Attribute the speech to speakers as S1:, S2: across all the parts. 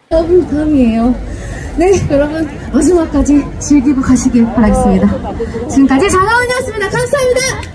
S1: 더블감이에요. 네, 여러분 마지막까지 즐기고 가시길 바라겠습니다. 지금까지 장하은이었습니다. 감사합니다.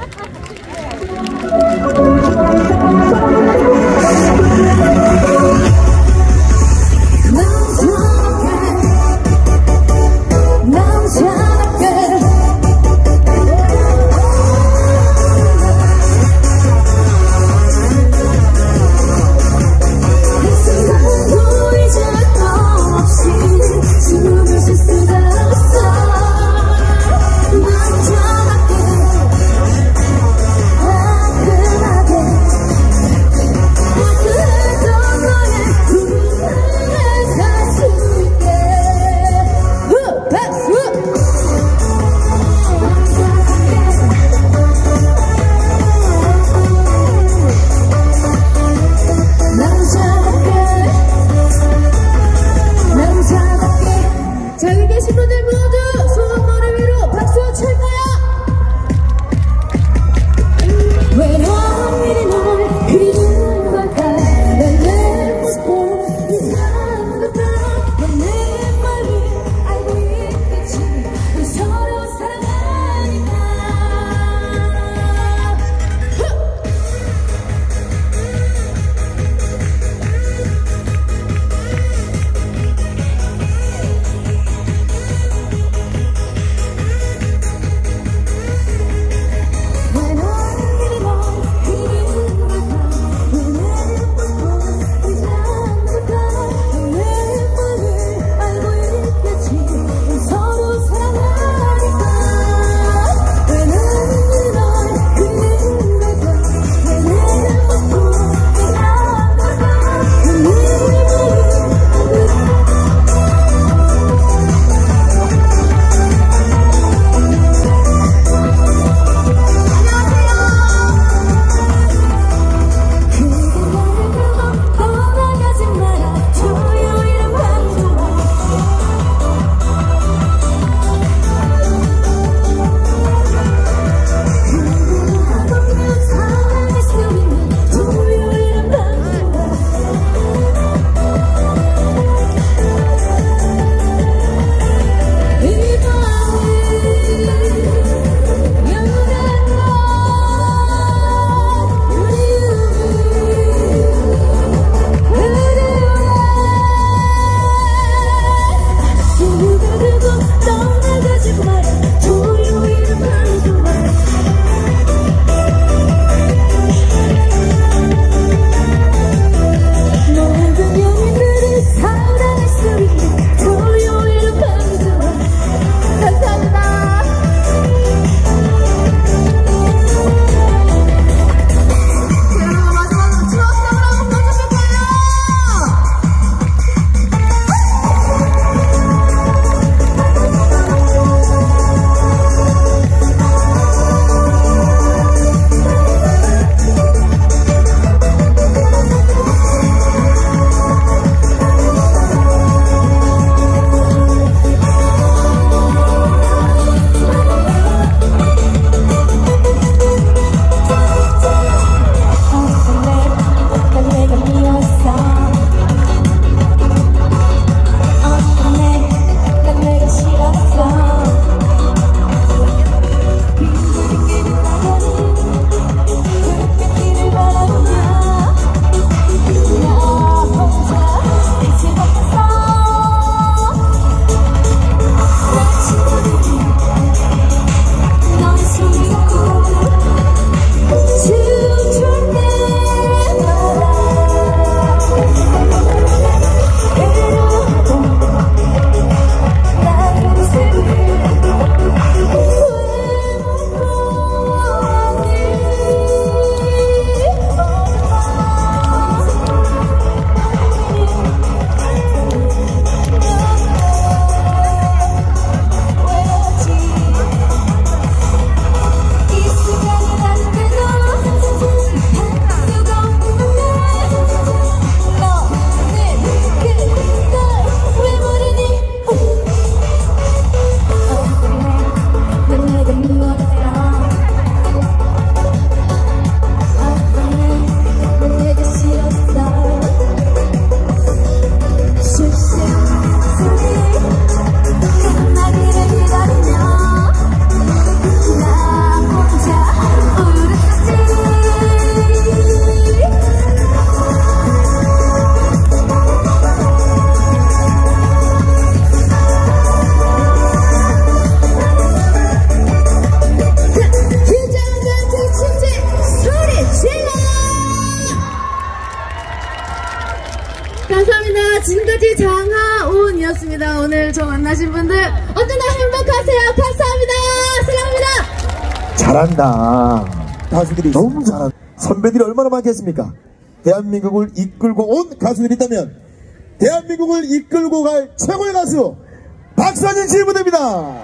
S1: 지금까지 장하온이었습니다. 오늘 저 만나신 분들 언제나 행복하세요. 감사합니다. 사랑합니다.
S2: 잘한다. 가수들이 너무 잘한다. 선배들이 얼마나 많겠습니까? 대한민국을 이끌고 온 가수들이 있다면 대한민국을 이끌고 갈 최고의 가수 박서진 씨 무대입니다.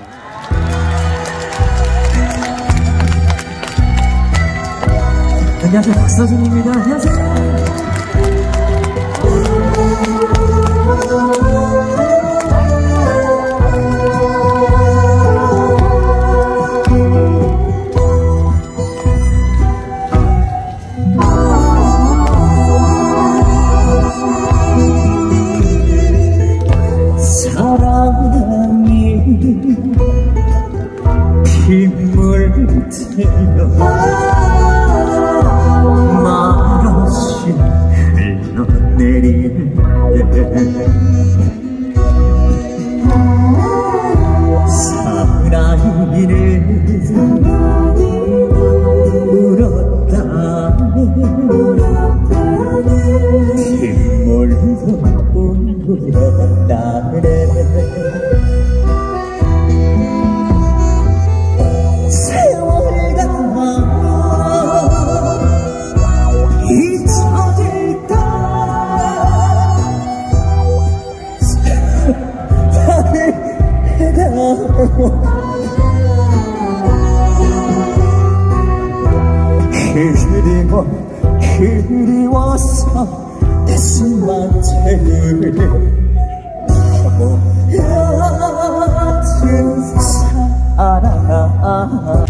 S3: 안녕하세요, 박서진입니다. 안녕하세요. 사랑이 빗물 틀려 말없이 흘러내릴 때 사랑이는 울었다네 빗물도 울었다네 세월 가면 잊혀질까 나를 해다오 그리워서 가슴만 채우네 같은 사랑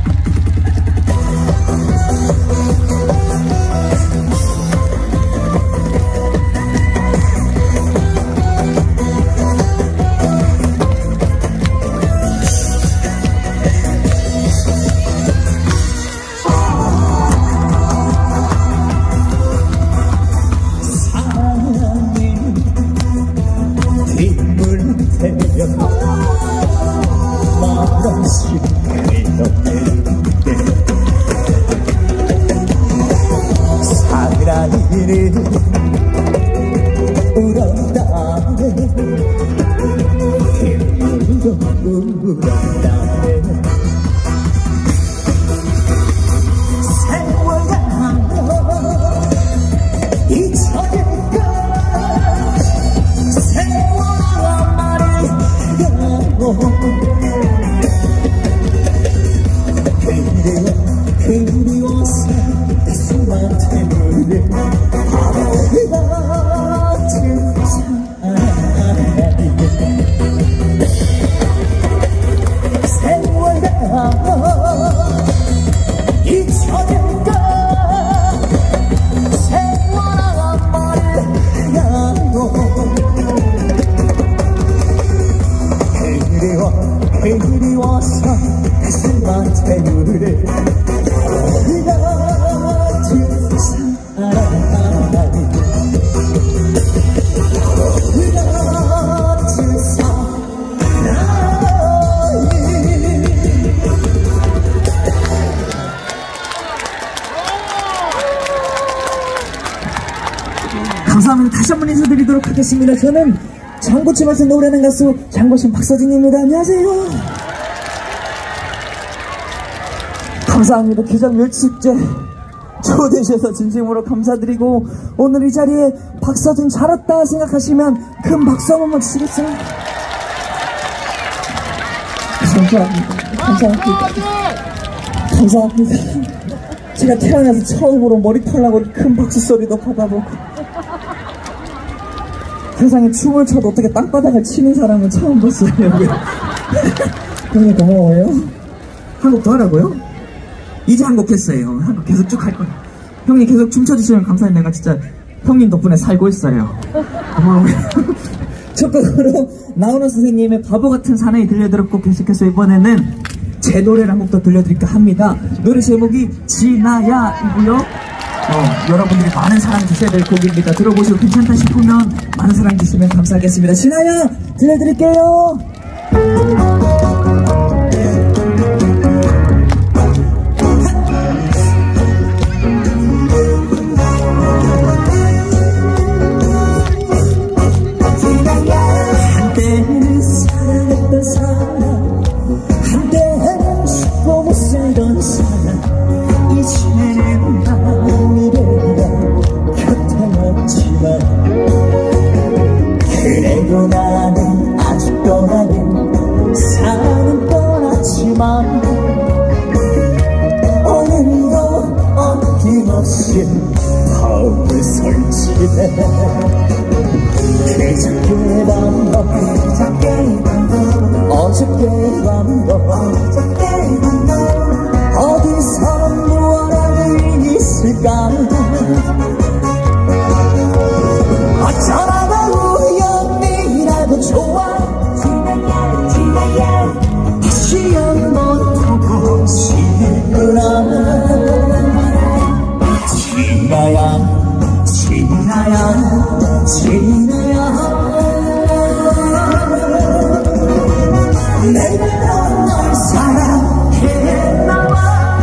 S3: 사랑이는 울었다네 빗물도 울었다네 세월 가면 잊혀질까 세월아 말을 가고 그리워서 가슴만 채우네 같은 사랑이 세월 가면 잊혀질까 세월아 말을 가고 그리워서 가슴만 채우네 감사합니다. 다시 한번 인사드리도록 하겠습니다. 저는 장고침에서 노래하는 가수 장고침 박서진입니다. 안녕하세요. 감사합니다. 기장 멸치축제 초대해주셔서 진심으로 감사드리고 오늘 이 자리에 박서진 잘 왔다 생각하시면 큰 박수 한번 주시겠어요? 감사합니다. 제가 태어나서 처음으로 머리털 나고 큰 박수 소리도 받아보고 세상에 춤을 춰도 어떻게 땅바닥을 치는 사람은 처음 봤어요. 형님 고마워요. 한 곡 더 하라고요? 이제 한 곡 했어요. 한 곡 계속 쭉 할 거예요. 형님 계속 춤춰주시면 감사해요. 내가 진짜 형님 덕분에 살고 있어요. 고마워요. 첫 곡으로 나훈아 선생님의 바보같은 사나이 들려드렸고 계속해서 이번에는 제 노래를 한 곡 더 들려드릴까 합니다. 노래 제목이 지나야이고요. 여러분들이 많은 사랑 주셔야 될 곡입니다. 들어보시고 괜찮다 싶으면 많은 사랑 주시면 감사하겠습니다. 지나야 들려드릴게요. 지나야 마음을 설치해 그저께 밤도 어저께 밤도 어디서 무엇하고 있을까 어쩌다가 우연이라도 좋아 지나야 다시 한번 보고 싶구나 지나야 내가 널 사랑했나봐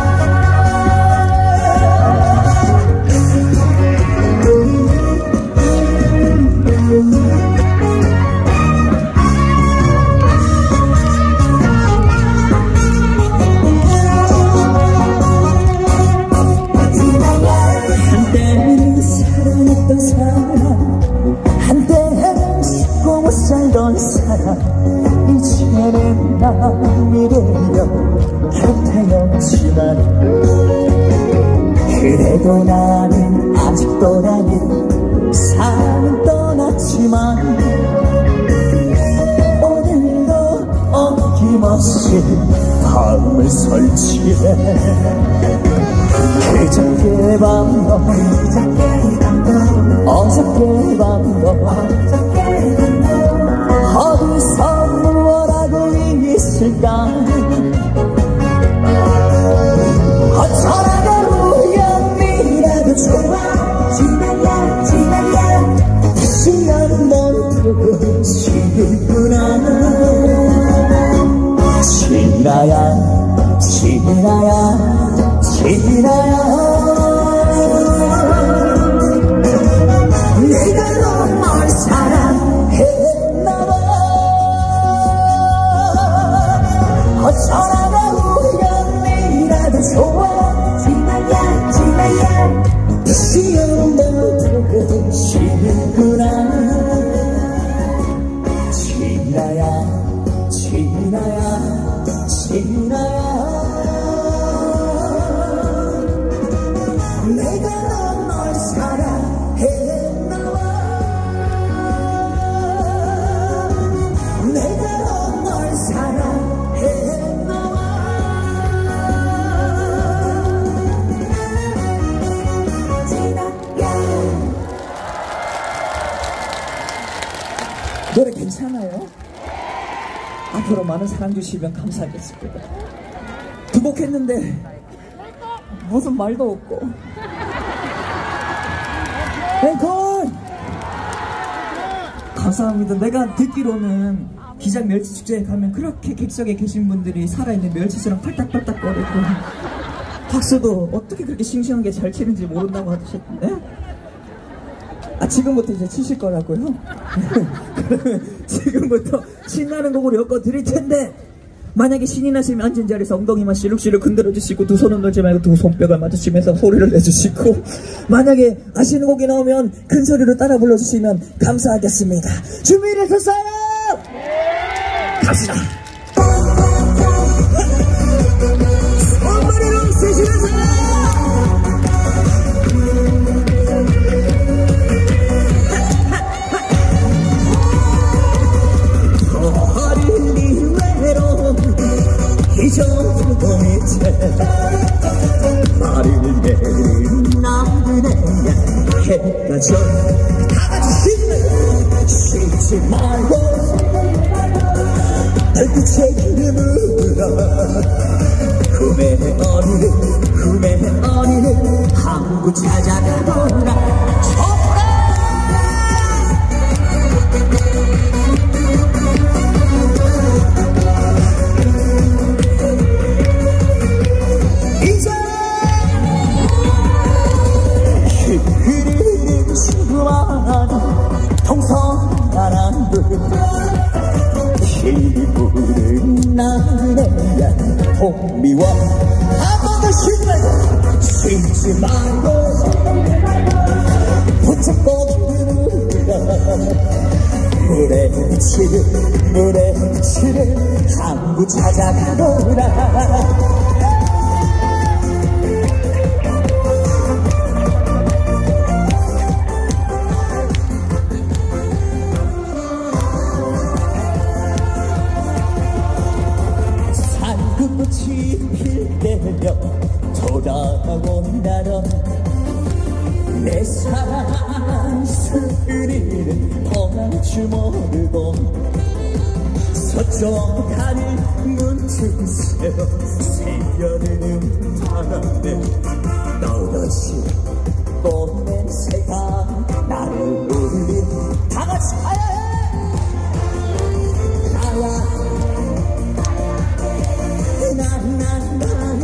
S3: 한때는 쉽고 못 살던 사람 이제는 남이 되려 곁에 없지만 그래도 나는 아직도 나는 사랑은 떠났지만 오늘도 어김없이 마음을 설치해 그저께 밤도 어저께 밤도 어디서 무엇하고 있을까 어쩌다가 우연이라도 좋아 지나야 다시 한번 보고 싶구나 지나야 내가 널 사랑했나봐 어쩌다가 우연이라도 좋아 지나야 다시 한번 보고 싶구나 지나야 내가 널 사랑했나봐 내가 널 사랑했나봐 노래 괜찮아요? 앞으로 많은 사랑 주시면 감사하겠습니다. 두 곡 했는데 무슨 말도 없고 앵콜! 감사합니다. 내가 듣기로는 기장 멸치축제에 가면 그렇게 객석에 계신 분들이 살아있는 멸치처럼 팔딱팔딱거리고 박수도 어떻게 그렇게 싱싱하게 잘 치는지 모른다고 하셨던데 지금부터 이제 치실 거라고요? 그러면 지금부터 신나는 곡으로 엮어드릴 텐데 만약에 신이 나시면 앉은 자리에서 엉덩이만 실룩실룩 흔들어 주시고 두 손은 놓지 말고 두 손뼉을 맞으시면서 소리를 내주시고 만약에 아시는 곡이 나오면 큰 소리로 따라 불러주시면 감사하겠습니다. 준비되셨어요? 갑시다. 손머리로 쓰시면서 잊어주고 있지 말을 내린 나그네야 해가 져 다같이 쉬지 말고 별빛의 이름으로 꿈의 어린을 항구 찾아가더라 동성나란들 피부는 나그네야 동미와 아무도 쉬지 말고 붙잡고 물에 비치는 항구 찾아가더라 내 사랑 스리는 떠날 줄 모르고 서쪽 하늘 문틈 새어 새겨드는 바람에 떨어진 꽃 냄새가 나를 울린 다같이 가야 해 나야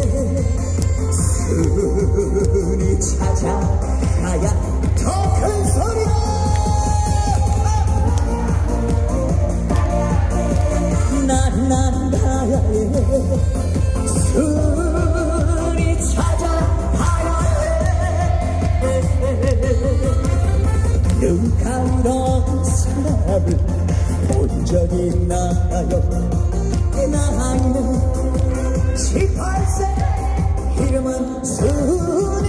S3: 순이 찾아가야 더 큰 소리야 나야 순이 찾아가야 해 눈 감던 사람을 본 적이 있나요 나이는 18세 이름은 순이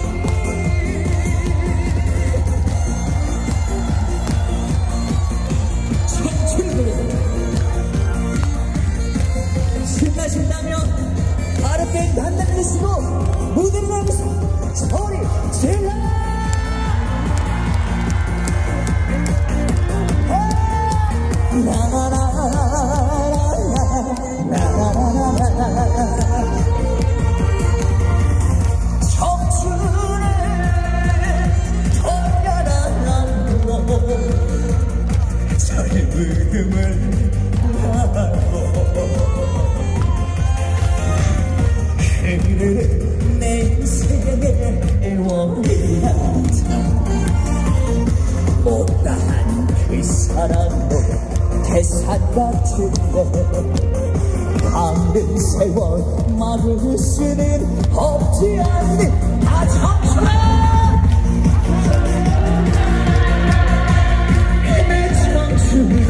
S3: 청춘을 신나신다면 가볍게 한달 내시고 무대를 나가서 소리 질러 청춘의 돌려라는 젊음을 하고 흐르는 내 인생의 원이란다 못다한 그 사랑도 태산 같은 것 가는 세월 막을 수는 없지 않니 다 청춘아 이미 청춘아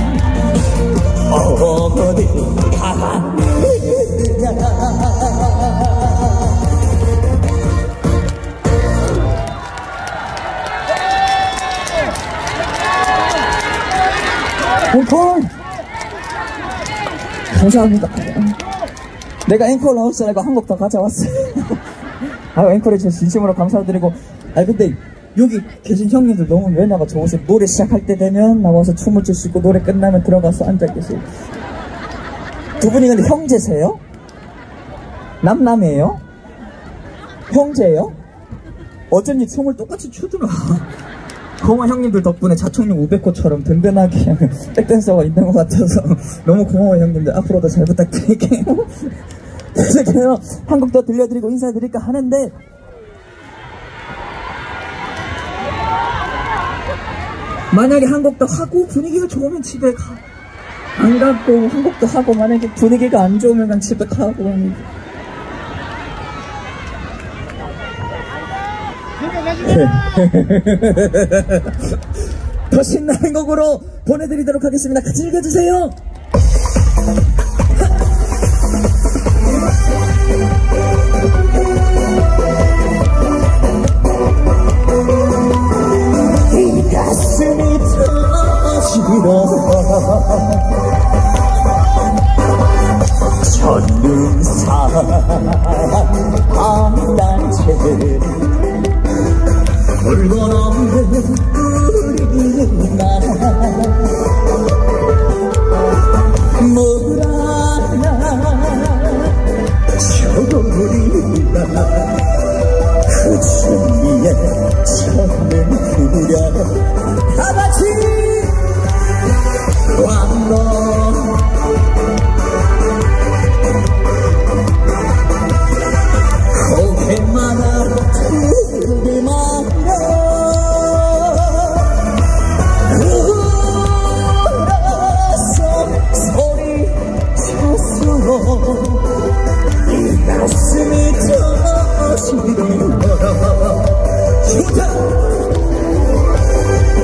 S3: 어디 가느냐 앵콜! 감사합니다. 내가 앵콜 나오시라고 한 곡 더 가져왔어요. 앵콜에 저 진심으로 감사드리고. 근데 여기 계신 형님들 너무 매너가 좋으세요. 노래 시작할 때 되면 나와서 춤을 추시고 노래 끝나면 들어가서 앉아 계세요. 두 분이 근데 형제세요? 남남이에요? 형제예요? 어쩐지 춤을 똑같이 추더라. 고마워 형님들 덕분에 자총력 500호처럼 든든하게 백댄서가 있는 것 같아서 너무 고마워요 형님들. 앞으로도 잘 부탁드릴게요. 그래서 한 곡 더 들려드리고 인사드릴까 하는데 만약에 한 곡 더 하고 분위기가 좋으면 집에 가. 안 가고 한 곡 더 하고 만약에 분위기가 안 좋으면 그냥 집에 가고 더 신나는 곡으로 보내드리도록 하겠습니다. 같이 즐겨주세요. 이 가슴이 터지러 전능사랑 한단체 물건 없는 우리 나라 뭐라나 저고리나 그 준비에 쳤는 그려 다같이 왕노 고개마다 들이마려 이 가슴이 터지는 거라 좋다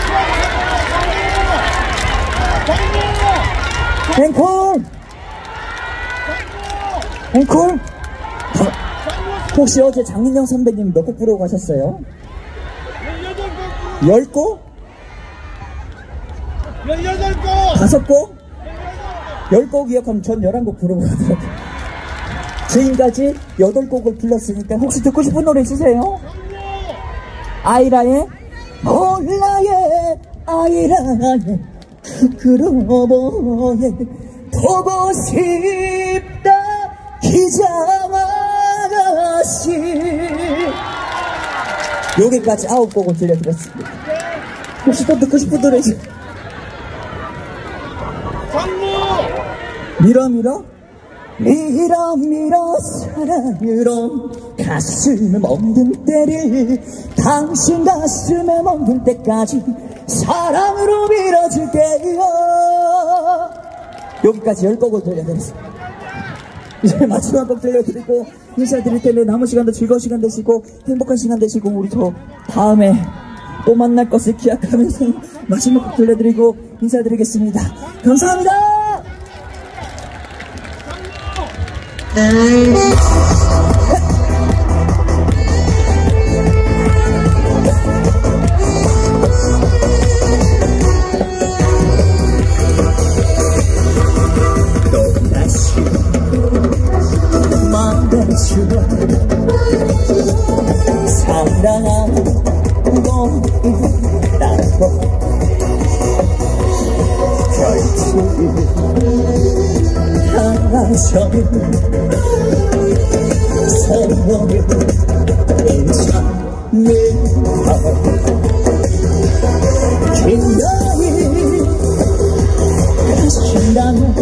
S3: 앵콜! 앵콜? 혹시 어제 장민영 선배님 몇 곡 부르고 가셨어요? 10곡?
S4: 18곡!
S3: 5곡? 10곡 기억하면 전 11곡 부르고 가더라고요. 지금까지 8곡을 불렀으니까 혹시 듣고 싶은 노래 있으세요? 아이라의 몰라의 아이라의 부끄러워해 보고 싶다 기장 아가씨. 여기까지 9곡을 들려드렸습니다. 혹시 또 듣고 싶은 노래 있어요? 밀어 밀어 밀어 밀어 사랑으로 가슴에 멍든 때를 당신 가슴에 멍든 때까지 사랑으로 밀어줄게요. 여기까지 10곡을 들려드렸습니다. 이제 마지막 곡 들려드리고 인사드릴 텐데 남은 시간도 즐거운 시간 되시고 행복한 시간 되시고 우리 저 다음에 또 만날 것을 기약하면서 마지막 곡 들려드리고 인사드리겠습니다. 감사합니다. 또다시 만나주어 사랑하고 있다고 결투를 하셔는 서로를 인사는다 긴장이 하신다면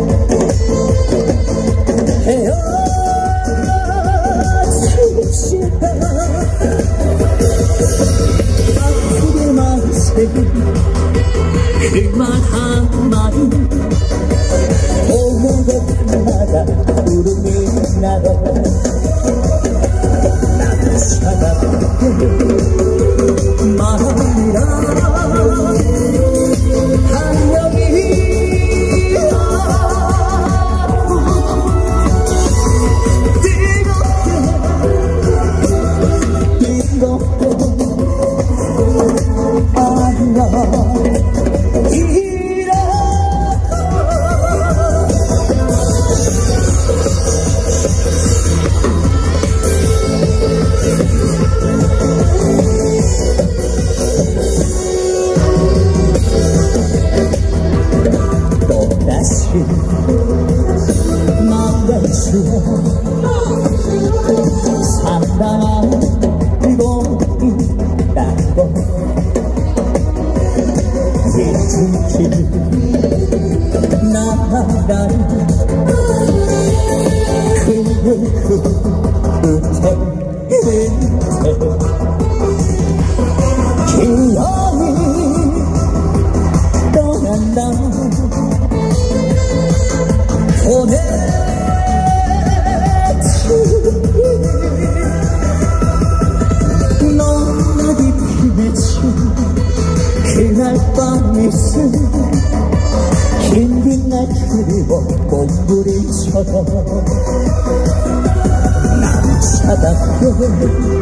S3: 헤어지시다 아프게 마세요. 그 말 한마디 오늘도 밤마다 구름이 나도 나도 찾아볼게 마음이라 한명이라 그날 밤이 쓴 긴긴 날 그리워 몸부림쳐도 난 찾았던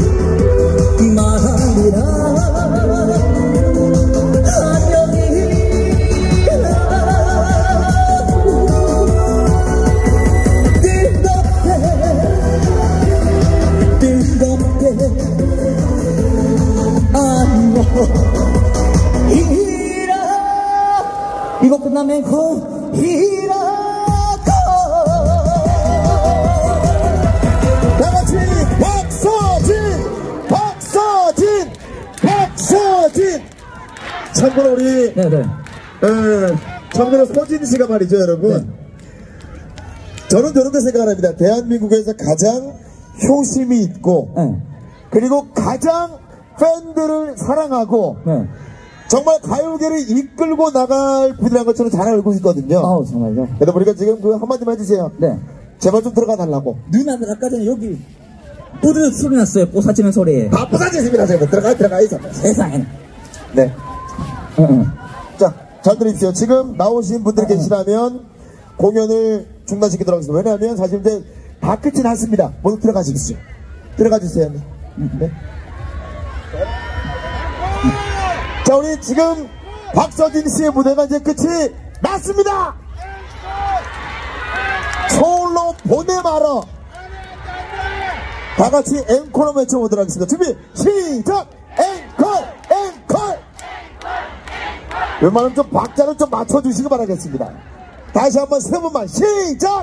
S3: 말이라 이거 끝나면 이라고
S2: 다같이 박서진 참고로 우리
S3: 네네
S2: 참고로 서진씨가 말이죠 여러분.
S3: 네.
S2: 저는 저렇게 생각합니다. 대한민국에서 가장 효심이 있고
S3: 네.
S2: 그리고 가장 팬들을 사랑하고
S3: 네.
S2: 정말 가요계를 이끌고 나갈 분이라는 걸 저는 잘 알고 있거든요.
S3: 아우 정말요?
S2: 그러다 보니까 지금 그 한마디만 해주세요.
S3: 네.
S2: 제발 좀 들어가 달라고.
S3: 누나들 아까 전에 여기 뽀드득 소리 났어요. 뽀사지는 소리.
S2: 다 부사지습니다. 제가 들어가 있어.
S3: 세상에.
S2: 네. 자, 잘 들으십시오. 지금 나오신 분들 계시다면 공연을 중단시키도록 하겠습니다. 왜냐하면 사실 이제 다 끝이 났습니다. 모두 들어가시겠죠. 들어가 주세요. 네. 자, 우리 지금 박서진 씨의 무대가 이제 끝이 났습니다. 서울로 보내마라. 다 같이 앵콜로 외쳐보도록 하겠습니다. 준비, 시작! 앵콜! 앵콜! 웬만하면 좀 박자를 좀 맞춰주시기 바라겠습니다. 다시 한번 세 번만, 시작!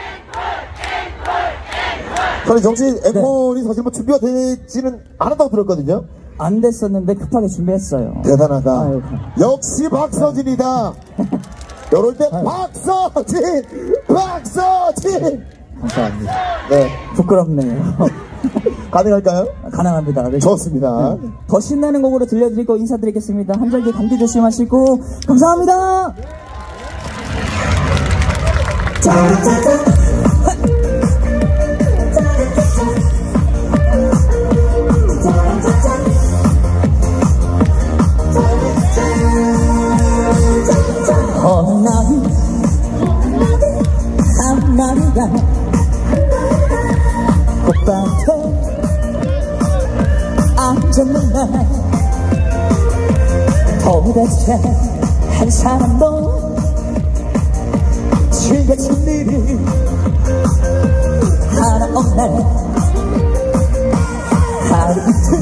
S2: 저는 정씨 앵콜이 사실 뭐 준비가 되지는 않았다고 들었거든요.
S3: 안 됐었는데 급하게 준비했어요.
S2: 대단하다.
S3: 아유.
S2: 역시 박서진이다. 이럴 때 박서진! 박서진!
S3: 감사합니다.
S2: 네.
S3: 부끄럽네요.
S2: 가능할까요?
S3: 가능합니다. 네.
S2: 좋습니다.
S3: 더 신나는 곡으로 들려드리고 인사드리겠습니다. 한절기 감기 조심하시고 감사합니다. 어느 날이가 꽃밭에 앉았는 날 도대체 한 사람도 즐겨진 일이 하나 없네. 하루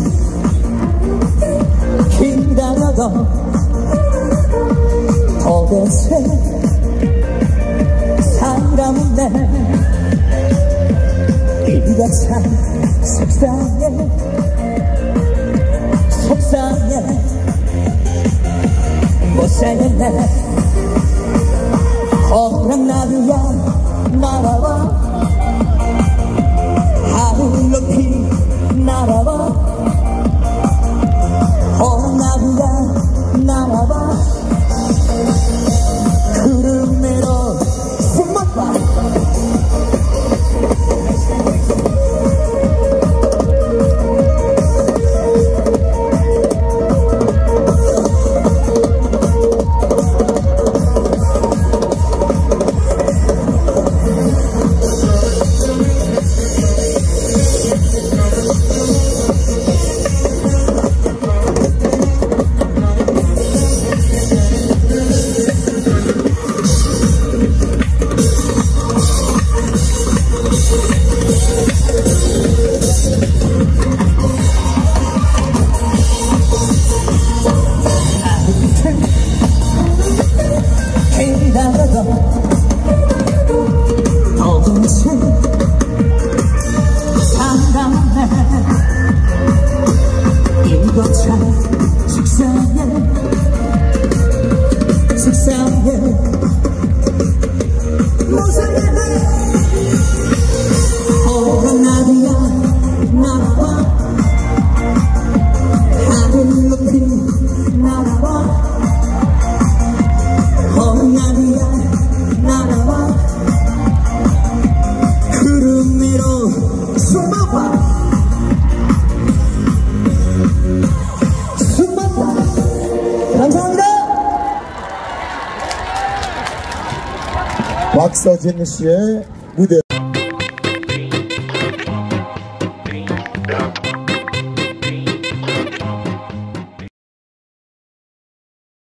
S3: 이틀 기다려도 도대체 사람은 내 이가 참 속상해 속상해 못살겠네. 호랑나비야 날아와 하늘 높이 날아와 호랑나비야 날아와 구름으로 숨어봐.
S2: 박서진 씨의 무대